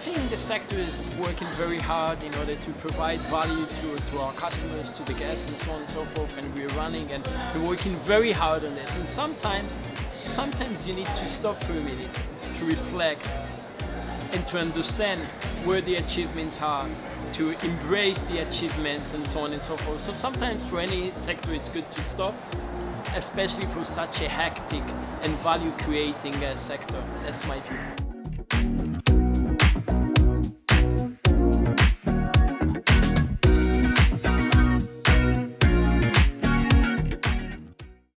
think the sector is working very hard in order to provide value to our customers, to the guests, and so on and so forth. And we're running and we're working very hard on it. And sometimes you need to stop for a minute to reflect and to understand where the achievements are, to embrace the achievements, and so on and so forth. So sometimes for any sector it's good to stop, especially for such a hectic and value-creating sector. That's my view.